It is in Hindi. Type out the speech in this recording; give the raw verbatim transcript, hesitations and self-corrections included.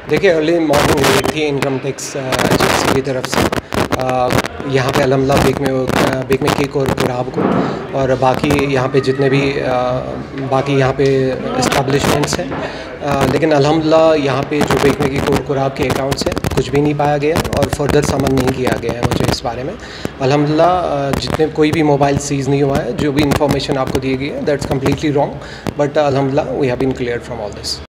देखिए, अर्ली मॉर्निंग रेड थी इनकम टैक्स एजेंसी की तरफ से यहाँ पे अल्हम्दुलिल्लाह बेक में बेक में केक और कुराब को, और बाकी यहाँ पे जितने भी आ, बाकी यहाँ पे इस्टेब्लिशमेंट्स हैं, लेकिन अल्हम्दुलिल्लाह यहाँ पे जो बेक में केक और कुराब के अकाउंट्स हैं कुछ भी नहीं पाया गया और फर्दर समन नहीं किया गया है मुझे इस बारे में। अल्हम्दुलिल्लाह जितने कोई भी मोबाइल सीज़ नहीं हुआ है, जो भी इंफॉर्मेशन आपको दी गई है दैट्स कम्प्लीटली रॉन्ग, बट अल्हम्दुलिल्लाह we have been cleared from all this.